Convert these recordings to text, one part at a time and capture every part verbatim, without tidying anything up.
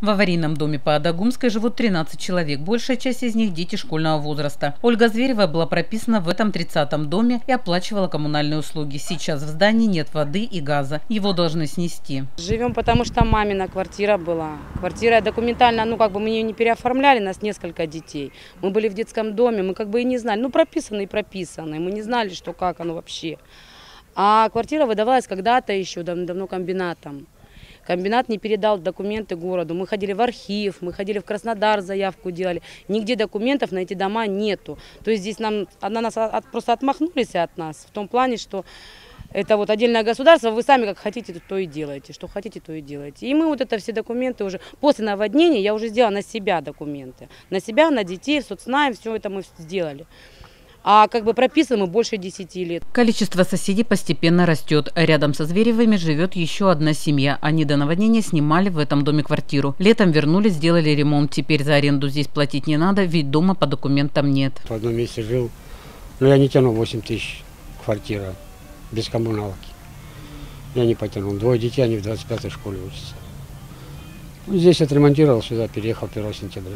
В аварийном доме по Адагумской живут тринадцать человек. Большая часть из них – дети школьного возраста. Ольга Зверева была прописана в этом тридцатом доме и оплачивала коммунальные услуги. Сейчас в здании нет воды и газа. Его должны снести. Живем, потому что мамина квартира была. Квартира документально, ну как бы мы ее не переоформляли, нас несколько детей. Мы были в детском доме, мы как бы и не знали. Ну прописаны и прописаны. Мы не знали, что как оно вообще. А квартира выдавалась когда-то еще давно комбинатом. Комбинат не передал документы городу. Мы ходили в архив, мы ходили в Краснодар, заявку делали. Нигде документов на эти дома нету. То есть здесь нам, на нас от, просто отмахнулись от нас. В том плане, что это вот отдельное государство, вы сами как хотите, то и делаете. Что хотите, то и делаете. И мы вот это все документы уже, после наводнения я уже сделала на себя документы. На себя, на детей, в соцнайм, все это мы сделали. А как бы прописаны мы больше десяти лет. Количество соседей постепенно растет. Рядом со Зверевыми живет еще одна семья. Они до наводнения снимали в этом доме квартиру. Летом вернулись, сделали ремонт. Теперь за аренду здесь платить не надо, ведь дома по документам нет. В одном месте жил, но я не тянул восемь тысяч квартира без коммуналки. Я не потянул. Двое детей, они в двадцать пятой школе учатся. Здесь отремонтировал, сюда переехал первого сентября.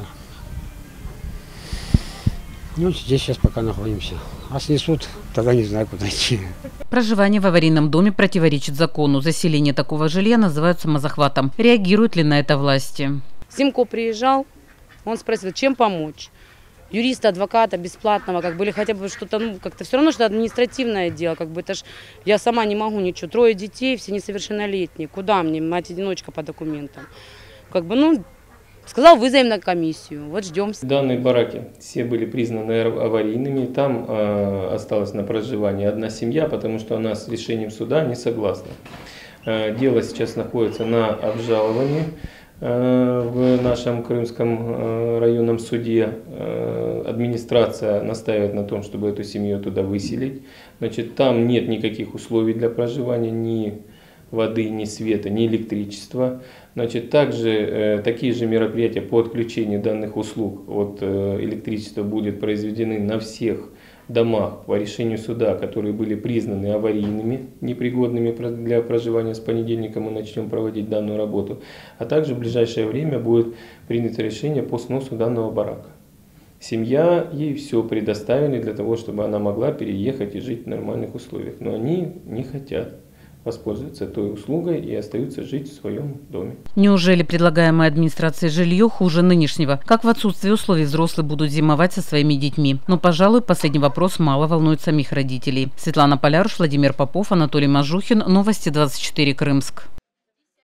Ну, здесь сейчас пока находимся. А снесут, тогда не знаю, куда идти. Проживание в аварийном доме противоречит закону. Заселение такого жилья называют самозахватом. Реагируют ли на это власти? Симко приезжал, он спросил, чем помочь. Юриста, адвоката бесплатного, как бы, или хотя бы что-то, ну, как-то все равно, что административное дело, как бы, это ж я сама не могу ничего. Трое детей, все несовершеннолетние. Куда мне, мать-одиночка по документам? Как бы, ну... Сказал, вызовем на комиссию, вот ждем. Данные бараки все были признаны аварийными, там э, осталась на проживание одна семья, потому что она с решением суда не согласна. Э, дело сейчас находится на обжаловании э, в нашем Крымском э, районном суде. Э, администрация настаивает на том, чтобы эту семью туда выселить. Значит, там нет никаких условий для проживания, ни воды, ни света, ни электричества. Значит, также э, такие же мероприятия по отключению данных услуг от э, электричества будут произведены на всех домах по решению суда, которые были признаны аварийными, непригодными для проживания. С понедельника мы начнем проводить данную работу. А также в ближайшее время будет принято решение по сносу данного барака. Семья, ей все предоставили для того, чтобы она могла переехать и жить в нормальных условиях. Но они не хотят воспользуются той услугой и остаются жить в своем доме. Неужели предлагаемое администрацией жилье хуже нынешнего? Как в отсутствии условий взрослые будут зимовать со своими детьми? Но, пожалуй, последний вопрос мало волнует самих родителей. Светлана Поляруш, Владимир Попов, Анатолий Мажухин. Новости двадцать четыре Крымск.